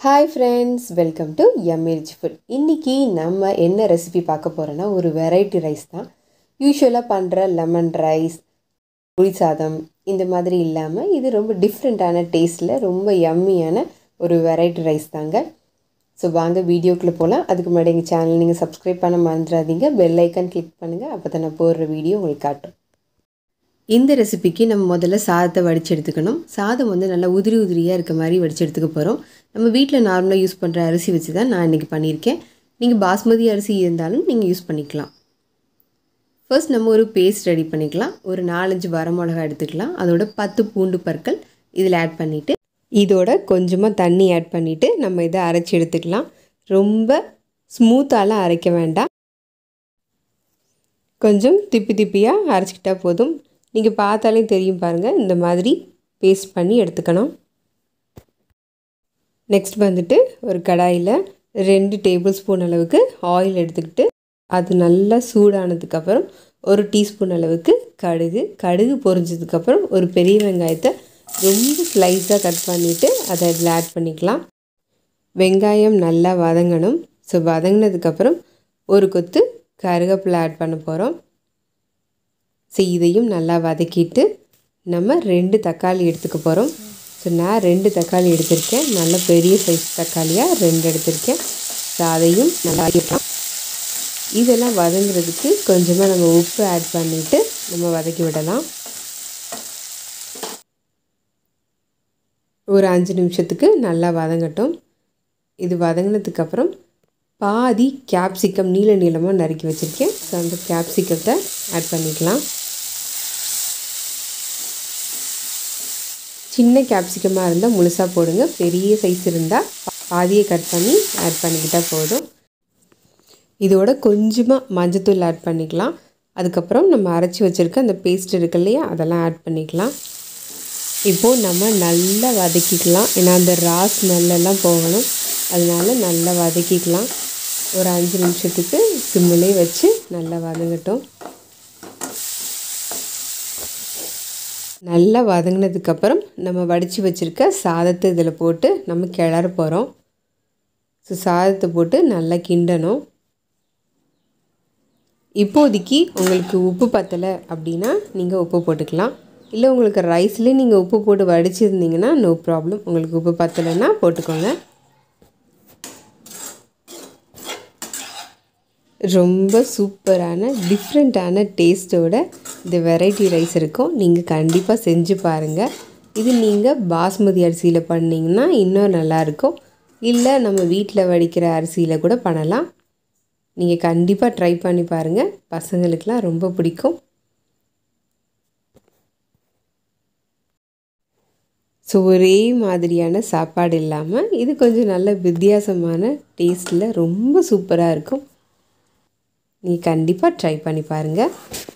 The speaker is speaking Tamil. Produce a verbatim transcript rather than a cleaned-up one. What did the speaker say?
Hi friends, welcome to Yummy Rich Food. இன்னைக்கு நம்ம என்ன ரெசிபி பார்க்க போறோம்னா ஒரு வெரைட்டி ரைஸ் தான். யூசுவலா பண்ற லெமன் ரைஸ், புளி சாதம் இந்த மாதிரி இல்லாம இது ரொம்ப டிஃபரண்டான டேஸ்ட்ல ரொம்ப யம்மியான ஒரு வெரைட்டி ரைஸ் தாங்க. ஸோ வாங்க வீடியோக்குள்ள போகலாம். அதுக்கு முன்னாடி எங்கள் சேனல் நீங்கள் சப்ஸ்கிரைப் பண்ண மறந்துடாதீங்க. பெல் ஐக்கான் கிளிக் பண்ணுங்கள். அப்போ தான் நான் போடுற வீடியோ உங்களுக்கு காட்டும். இந்த ரெசிபிக்கு நம்ம முதல்ல சாதத்தை வடித்து எடுத்துக்கணும். சாதம் வந்து நல்லா உதிரி உதிரியாக இருக்க மாதிரி வடித்து எடுத்துக்க போகிறோம். நம்ம வீட்டில் நார்மலாக யூஸ் பண்ணுற அரிசி வச்சு தான் நான் இன்றைக்கி பண்ணியிருக்கேன். நீங்கள் பாஸ்மதி அரிசி இருந்தாலும் நீங்கள் யூஸ் பண்ணிக்கலாம். ஃபர்ஸ்ட் நம்ம ஒரு பேஸ்ட் ரெடி பண்ணிக்கலாம். ஒரு நாலஞ்சு வரமிளகா எடுத்துக்கலாம். அதோட பத்து பூண்டு பற்கள் இதில் ஆட் பண்ணிவிட்டு இதோட கொஞ்சமாக தண்ணி ஆட் பண்ணிவிட்டு நம்ம இதை அரைச்சி எடுத்துக்கலாம். ரொம்ப ஸ்மூத்தாலாம் அரைக்க வேண்டாம், கொஞ்சம் திப்பி திப்பியாக அரைச்சிக்கிட்டால் போதும். நீங்கள் பார்த்தாலே தெரியும் பாருங்கள், இந்த மாதிரி பேஸ்ட் பண்ணி எடுத்துக்கணும். நெக்ஸ்ட் வந்துட்டு ஒரு கடாயில் ரெண்டு டேபிள் ஸ்பூன் அளவுக்கு ஆயில் எடுத்துக்கிட்டு அது நல்லா சூடானதுக்கப்புறம் ஒரு டீஸ்பூன் அளவுக்கு கடுகு கடுகு பொரிஞ்சதுக்கப்புறம் ஒரு பெரிய வெங்காயத்தை ரொம்ப ஸ்லைஸாக கட் பண்ணிவிட்டு அதை இதில் ஆட் பண்ணிக்கலாம். வெங்காயம் நல்லா வதங்கணும். ஸோ வதங்கினதுக்கப்புறம் ஒரு கொத்து கருவேப்பிலை ஆட் பண்ண போகிறோம். ஸோ இதையும் நல்லா வதக்கிட்டு நம்ம ரெண்டு தக்காளி எடுத்துக்க போகிறோம். ஸோ நான் ரெண்டு தக்காளி எடுத்திருக்கேன், நல்ல பெரிய சைஸ் தக்காளியாக ரெண்டு எடுத்திருக்கேன். ஸோ அதையும் நல்லா வதக்கிக்கலாம். இதெல்லாம் வதங்குறதுக்கு கொஞ்சமாக நம்ம உப்பு ஆட் பண்ணிவிட்டு நம்ம வதக்கி விடலாம். ஒரு அஞ்சு நிமிஷத்துக்கு நல்லா வதங்கட்டும். இது வதங்கினதுக்கப்புறம் பாதி கேப்சிகம் நீள நீளமாக நறுக்கி வச்சுருக்கேன். ஸோ அந்த கேப்சிகத்தை ஆட் பண்ணிக்கலாம். சின்ன கேப்சிகமாக இருந்தால் முழுசாக போடுங்க, பெரிய சைஸ் இருந்தால் பாதியை கட் பண்ணி ஆட் பண்ணிக்கிட்டால் போதும். இதோட கொஞ்சமாக மஞ்சத்தூள் ஆட் பண்ணிக்கலாம். அதுக்கப்புறம் நம்ம அரைச்சி வச்சுருக்க அந்த பேஸ்ட் இருக்கு இல்லையா, அதெல்லாம் ஆட் பண்ணிக்கலாம். இப்போது நம்ம நல்லா வதக்கிக்கலாம். ஏன்னா அந்த ரா ஸ்மெல்லாம் போகணும், அதனால நல்லா வதக்கிக்கலாம். ஒரு அஞ்சு நிமிஷத்துக்கு சிம்மிலே வச்சு நல்லா வதங்கட்டும். நல்லா வதங்கினதுக்கப்புறம் நம்ம வடித்து வச்சுருக்க சாதத்தை இதில் போட்டு நம்ம கிளற போகிறோம். ஸோ சாதத்தை போட்டு நல்லா கிண்டணும். இப்போதைக்கு உங்களுக்கு உப்பு பத்தலை அப்படின்னா நீங்கள் உப்பு போட்டுக்கலாம். இல்லை உங்களுக்கு ரைஸ்லேயே நீங்கள் உப்பு போட்டு வடிச்சிருந்தீங்கன்னா நோ ப்ராப்ளம். உங்களுக்கு உப்பு பத்தலைன்னா போட்டுக்கோங்க. ரொம்ப சூப்பரான டிஃப்ரெண்ட்டான டேஸ்ட்டோட இந்த வெரைட்டி ரைஸ் இருக்கும். நீங்கள் கண்டிப்பாக செஞ்சு பாருங்கள். இது நீங்கள் பாஸ்மதி அரிசியில் பண்ணிங்கன்னா இன்னும் நல்லாயிருக்கும். இல்லை நம்ம வீட்டில் வடிக்கிற அரிசியில் கூட பண்ணலாம். நீங்கள் கண்டிப்பாக ட்ரை பண்ணி பாருங்கள், பசங்களுக்கெலாம் ரொம்ப பிடிக்கும். ஸோ ஒரே மாதிரியான சாப்பாடு இல்லாமல் இது கொஞ்சம் நல்ல வித்தியாசமான டேஸ்ட்டில் ரொம்ப சூப்பராக இருக்கும். நீங்கள் கண்டிப்பாக ட்ரை பண்ணி பாருங்கள்.